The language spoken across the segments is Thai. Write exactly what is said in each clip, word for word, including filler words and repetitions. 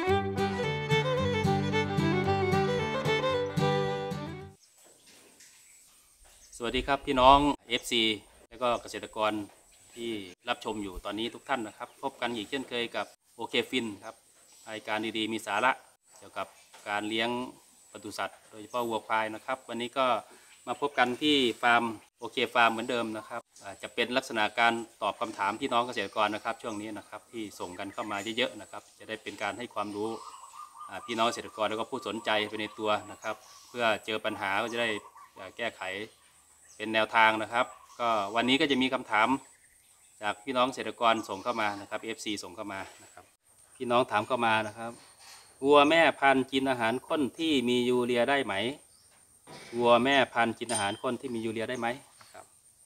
สวัสดีครับพี่น้อง เอฟ ซี และก็เกษตรกรที่รับชมอยู่ตอนนี้ทุกท่านนะครับพบกันอีกเช่นเคยกับโอเคฟินครับรายการดีๆมีสาระเกี่ยวกับการเลี้ยงปศุสัตว์โดยเฉพาะวัวควายนะครับวันนี้ก็มาพบกันที่ฟาร์มโอเคฟาร์มเหมือนเดิมนะครับจะเป็นลักษณะการตอบคำถามพี่น้องเกษตรกรนะครับช่วงนี้นะครับที่ส่งกันเข้ามาเยอะๆนะครับจะได้เป็นการให้ความรู้พี่น้องเกษตรกรแล้วก็ผู้สนใจไปในตัวนะครับเพื่อเจอปัญหาก็จะได้แก้ไขเป็นแนวทางนะครับก็วันนี้ก็จะมีคำถามจากพี่น้องเกษตรกรส่งเข้ามานะครับ เอฟ ซี ส่งเข้ามานะครับพี่น้องถามเข้ามานะครับวัวแม่พันธุ์กินอาหารข้นที่มียูเรียได้ไหมวัวแม่พันธุ์กินอาหารข้นที่มียูเรียได้ไหมนะครับ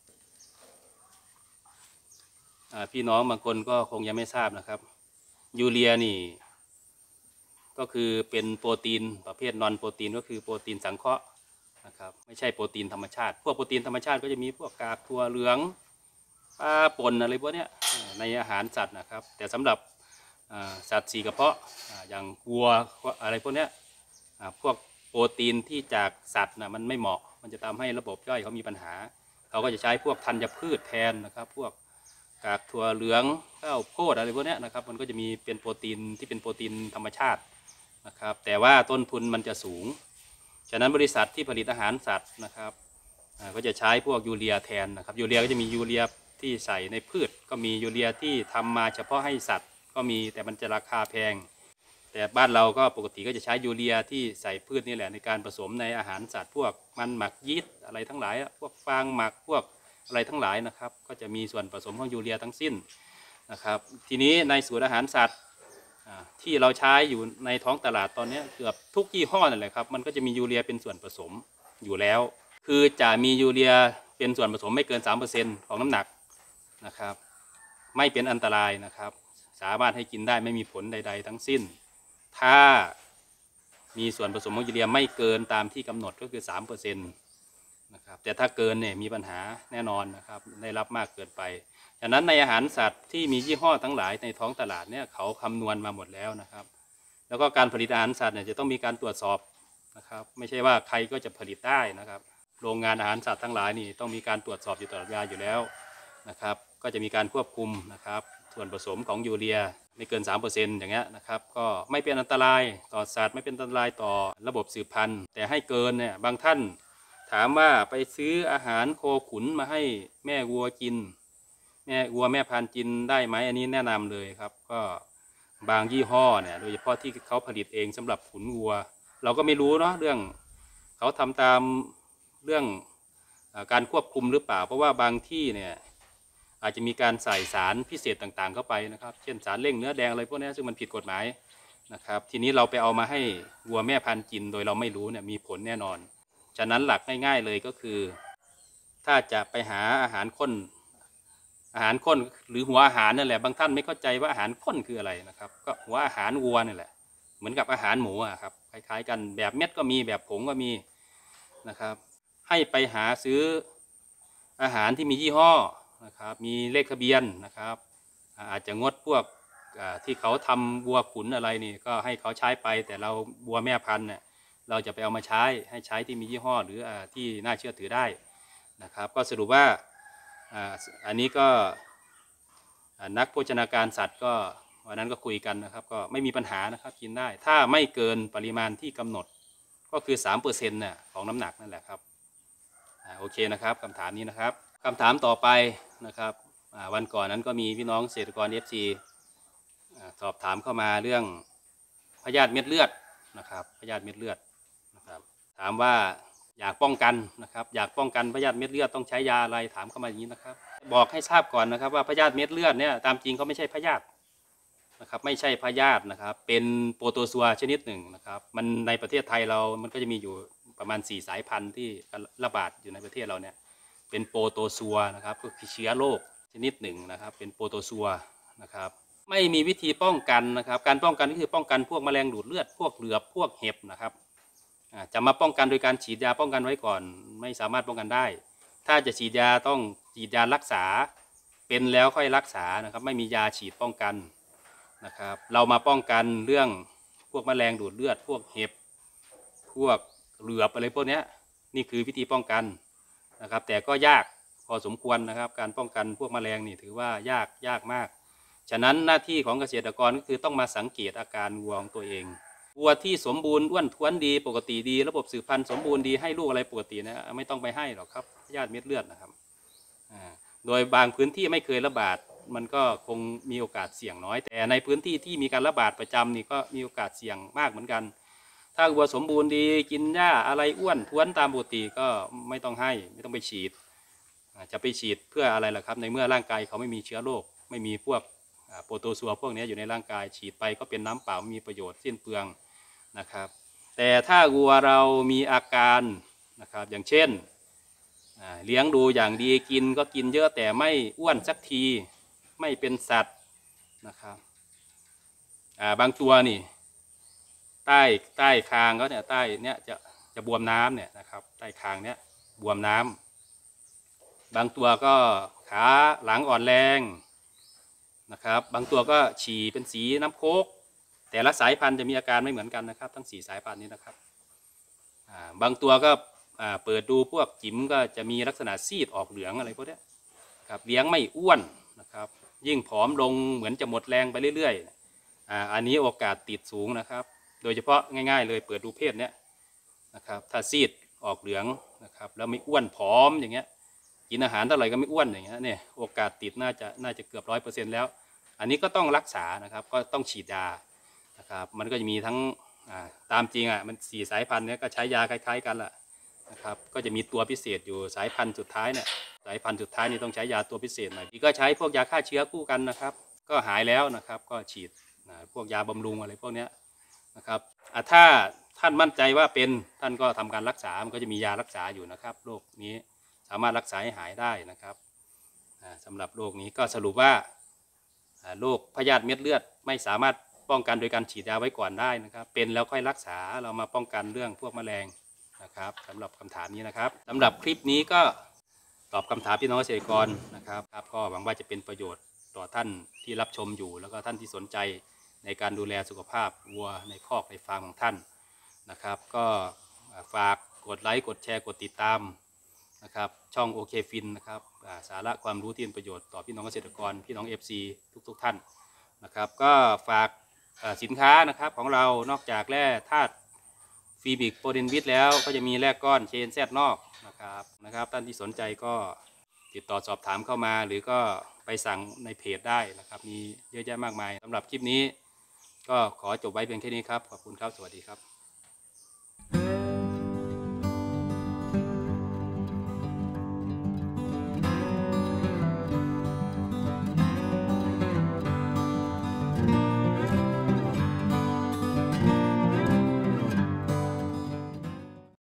พี่น้องบางคนก็คงยังไม่ทราบนะครับยูเรียนี่ก็คือเป็นโปรตีนประเภทนอนโปรตีนก็คือโปรตีนสังเคราะห์นะครับไม่ใช่โปรตีนธรรมชาติพวกโปรตีนธรรมชาติก็จะมีพวกกากถั่วเหลืองปลาป่นอะไรพวกนี้ในอาหารสัตว์นะครับแต่สำหรับสัตว์สี่กระเพาะอย่างวัวอะไรพวกนี้พวกโปรตีนที่จากสัตว์นะมันไม่เหมาะมันจะทำให้ระบบย่อยเขามีปัญหาเขาก็จะใช้พวกธัญพืชแทนนะครับพวกกากถั่วเหลืองข้าวโพดอะไรพวกนี้นะครับมันก็จะมีเป็นโปรตีนที่เป็นโปรตีนธรรมชาตินะครับแต่ว่าต้นทุนมันจะสูงฉะนั้นบริษัทที่ผลิตอาหารสัตว์นะครับก็จะใช้พวกยูเรียแทนนะครับยูเรียก็จะมียูเรียที่ใส่ในพืชก็มียูเรียที่ทำมาเฉพาะให้สัตว์ก็มีแต่มันจะราคาแพงแต่บ้านเราก็ปกติก็จะใช้ยูเรียที่ใส่พืชนี่แหละในการผสมในอาหารสัตว์พวกมันหมักยีสต์อะไรทั้งหลายพวกฟางหมักพวกอะไรทั้งหลายนะครับก็จะมีส่วนผสมของยูเรียทั้งสิ้นนะครับทีนี้ในสูตรอาหารสัตว์ที่เราใช้อยู่ในท้องตลาดตอนนี้เกือบทุกยี่ห้อนั่นแหละครับมันก็จะมียูเรียเป็นส่วนผสมอยู่แล้วคือจะมียูเรียเป็นส่วนผสมไม่เกิน สามเปอร์เซ็นต์ ของน้ำหนักนะครับไม่เป็นอันตรายนะครับสามารถให้กินได้ไม่มีผลใดๆทั้งสิ้นถ้ามีส่วนผสมของยูเรียไม่เกินตามที่กำหนดก็คือ สามเปอร์เซ็นต์ นะครับแต่ถ้าเกินเนี่ยมีปัญหาแน่นอนนะครับได้รับมากเกินไปฉะนั้นในอาหารสัตว์ที่มียี่ห้อทั้งหลายในท้องตลาดเนี่ยเขาคำนวณมาหมดแล้วนะครับแล้วก็การผลิตอาหารสัตว์เนี่ยจะต้องมีการตรวจสอบนะครับไม่ใช่ว่าใครก็จะผลิตได้นะครับโรงงานอาหารสัตว์ทั้งหลายนี่ต้องมีการตรวจสอบอยู่ตลอดเวลาอยู่แล้วนะครับก็จะมีการควบคุมนะครับส่วนผสมของยูเรียไม่เกิน สามเปอร์เซ็นต์ อย่างเงี้ยนะครับก็ไม่เป็นอันตรายต่อสัตว์ไม่เป็นอันตรายต่อระบบสืบพันธุ์แต่ให้เกินเนี่ยบางท่านถามว่าไปซื้ออาหารโคขุนมาให้แม่วัวกินแม่วัวแม่พันธุ์กินได้ไหมอันนี้แนะนำเลยครับก็บางยี่ห้อเนี่ยโดยเฉพาะที่เขาผลิตเองสำหรับขุนวัวเราก็ไม่รู้เนาะเรื่องเขาทำตามเรื่องการควบคุมหรือเปล่าเพราะว่าบางที่เนี่ยอาจจะมีการใส่สารพิเศษต่างๆเข้าไปนะครับเช่นสารเร่งเนื้อแดงอะไรพวกนี้ซึ่งมันผิดกฎหมายนะครับทีนี้เราไปเอามาให้วัวแม่พันธุ์กินโดยเราไม่รู้เนี่ยมีผลแน่นอนฉะนั้นหลักง่ายๆเลยก็คือถ้าจะไปหาอาหารข้นอาหารข้นหรือหัวอาหารนั่นแหละบางท่านไม่เข้าใจว่าอาหารข้นคืออะไรนะครับก็หัวอาหารวัวนี่แหละเหมือนกับอาหารหมูอะครับคล้ายๆกันแบบเม็ดก็มีแบบผงก็มีนะครับให้ไปหาซื้ออาหารที่มียี่ห้อนะครับมีเลขทะเบียนนะครับอาจจะงดพวกที่เขาทำวัวขุนอะไรนี่ก็ให้เขาใช้ไปแต่เราวัวแม่พันธุ์เนี่ยเราจะไปเอามาใช้ให้ใช้ที่มียี่ห้อหรือที่น่าเชื่อถือได้นะครับก็สรุปว่าอันนี้ก็นักโภชนาการสัตว์ก็วันนั้นก็คุยกันนะครับก็ไม่มีปัญหานะครับกินได้ถ้าไม่เกินปริมาณที่กำหนดก็คือ สามเปอร์เซ็นต์ น่ะของน้ำหนักนั่นแหละครับโอเคนะครับคำถามนี้นะครับคำถามต่อไปนะครับวันก่อนนั้นก็มีพี่น้องเกษตรกร เอฟ ซี สอบถามเข้ามาเรื่องพยาธิเม็ดเลือดนะครับพยาธิเม็ดเลือดนะครับถามว่าอยากป้องกันนะครับอยากป้องกันพยาธิเม็ดเลือดต้องใช้ยาอะไรถามเข้ามาอย่างนี้นะครับบอกให้ทราบก่อนนะครับว่าพยาธิเม็ดเลือดเนี่ยตามจริงเขาไม่ใช่พยาธินะครับไม่ใช่พยาธินะครับเป็นโปรโตซัวชนิดหนึ่งนะครับมันในประเทศไทยเรามันก็จะมีอยู่ประมาณสี่สายพันธุ์ที่ระบาดอยู่ในประเทศเราเนี่ยเป็นโปรโตซัวนะครับก็คือเชื้อโรคชนิดหนึ่งนะครับเป็นโปรโตซัวนะครับไม่มีวิธีป้องกันนะครับการป้องกันก็คือป้องกันพวกแมลงดูดเลือดพวกเหลือบพวกเห็บนะครับจะมาป้องกันโดยการฉีดยาป้องกันไว้ก่อนไม่สามารถป้องกันได้ถ้าจะฉีดยาต้องฉีดยารักษาเป็นแล้วค่อยรักษานะครับไม่มียาฉีดป้องกันนะครับเรามาป้องกันเรื่องวกแมลงดูดเลือดพวกเห็บพวกเหลือบอะไรพวกนี้นี่คือวิธีป้องกันนะครับแต่ก็ยากพอสมควรนะครับการป้องกันพวกแมลงนี่ถือว่ายากยากมากฉะนั้นหน้าที่ของเกษตรกรก็คือต้องมาสังเกตอาการวัวของตัวเองวัวที่สมบูรณ์อ้วนท้วนดีปกติดีระบบสืบพันธุ์สมบูรณ์ดีให้ลูกอะไรปกตินะไม่ต้องไปให้หรอกครับญาติเม็ดเลือดนะครับโดยบางพื้นที่ไม่เคยระบาดมันก็คงมีโอกาสเสี่ยงน้อยแต่ในพื้นที่ที่มีการระบาดประจำนี่ก็มีโอกาสเสี่ยงมากเหมือนกันถ้าวัวสมบูรณ์ดีกินหญ้าอะไรอ้วนท้วนตามปกติก็ไม่ต้องให้ไม่ต้องไปฉีดจะไปฉีดเพื่ออะไรล่ะครับในเมื่อร่างกายเขาไม่มีเชื้อโรคไม่มีพวกโปรโตซัวพวกนี้อยู่ในร่างกายฉีดไปก็เป็นน้ำเปล่าไม่มีประโยชน์สิ้นเปลืองนะครับแต่ถ้าวัวเรามีอาการนะครับอย่างเช่นเลี้ยงดูอย่างดีกินก็กินเยอะแต่ไม่อ้วนสักทีไม่เป็นสัตว์นะครับบางตัวนี่ใต้ใต้คางเขาเนี่ยใต้เนี้ยจะจะบวมน้ำเนี่ยนะครับใต้คางเนี้ยบวมน้ำบางตัวก็ขาหลังอ่อนแรงนะครับบางตัวก็ฉี่เป็นสีน้ำโคกแต่ละสายพันธุ์จะมีอาการไม่เหมือนกันนะครับทั้งสี่สายพันธุ์นี้นะครับบางตัวก็เปิดดูพวกจิ๋มก็จะมีลักษณะซีดออกเหลืองอะไรพวกนี้ครับเลี้ยงไม่อ้วนนะครับยิ่งผอมลงเหมือนจะหมดแรงไปเรื่อยๆอ่าอันนี้โอกาสติดสูงนะครับโดยเฉพาะง่ายๆเลยเปิดดูเพศเนี้ยนะครับถ้าซีดออกเหลืองนะครับแล้วไม่อ้วนผอมอย่างเงี้ยกินอาหารเท่าไหร่ก็ไม่อ้วนอย่างเงี้ยเนี่ยโอกาสติดน่าจะน่าจะเกือบร้อยเปอร์เซ็นต์แล้วอันนี้ก็ต้องรักษานะครับก็ต้องฉีดยานะครับมันก็จะมีทั้งตามจริงอ่ะมันสี่สายพันธุ์เนี้ยก็ใช้ยาคล้ายๆกันแหละนะครับก็จะมีตัวพิเศษอยู่สายพันธุ์สุดท้ายเนี่ยสายพันธุ์สุดท้ายนี่ต้องใช้ยาตัวพิเศษหน่อยที่ก็ใช้พวกยาฆ่าเชื้อคู่กันนะครับก็หายแล้วนะครับก็ฉีดพวกยาบำรุงอะไรพวกนี้นะครับถ้าท่านมั่นใจว่าเป็นท่านก็ทำการรักษามันก็จะมียารักษาอยู่นะครับโรคนี้สามารถรักษาให้หายได้นะครับสำหรับโรคนี้ก็สรุปว่าโรคพยาธิเม็ดเลือดไม่สามารถป้องกันโดยการฉีดยาไว้ก่อนได้นะครับเป็นแล้วค่อยรักษาเรามาป้องกันเรื่องพวกแมลงนะครับสำหรับคำถามนี้นะครับสำหรับคลิปนี้ก็ตอบคำถามพี่น้องเกษตรกรนะครับก็หวังว่าจะเป็นประโยชน์ต่อท่านที่รับชมอยู่แล้วก็ท่านที่สนใจในการดูแลสุขภาพวัวในคอกในฟาร์มของท่านนะครับก็ฝากกดไลค์กดแชร์กดติดตามนะครับช่องโอเคฟินนะครับสาระความรู้ที่เป็นประโยชน์ต่อพี่น้องเกษตรกรพี่น้อง เอฟ ซี ทุกๆท่านนะครับก็ฝากสินค้านะครับของเรานอกจากแร่ธาตุฟีบิกโปรตีนวิทแล้วก็จะมีแร่ก้อนเชนแซดนอกนะครับนะครับท่านที่สนใจก็ติดต่อสอบถามเข้ามาหรือก็ไปสั่งในเพจได้นะครับมีเยอะแยะมากมายสำหรับคลิปนี้ก็ขอจบไว้เพียงแค่นี้ครับขอบคุณครับสวัสดีครับ